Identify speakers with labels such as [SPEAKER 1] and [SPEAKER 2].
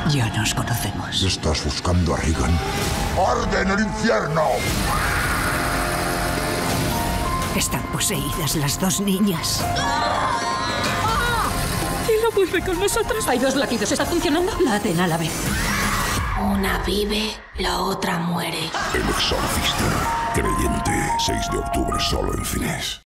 [SPEAKER 1] Ya nos conocemos.
[SPEAKER 2] ¿Estás buscando a Regan? ¡Arde en el infierno!
[SPEAKER 1] Están poseídas las dos niñas.
[SPEAKER 3] ¿Quién no vuelve con nosotros? Hay dos latidos. ¿Está funcionando?
[SPEAKER 1] Laten a la vez.
[SPEAKER 3] Una vive, la otra muere.
[SPEAKER 2] El Exorcista. Creyente. 6 de octubre solo en cines.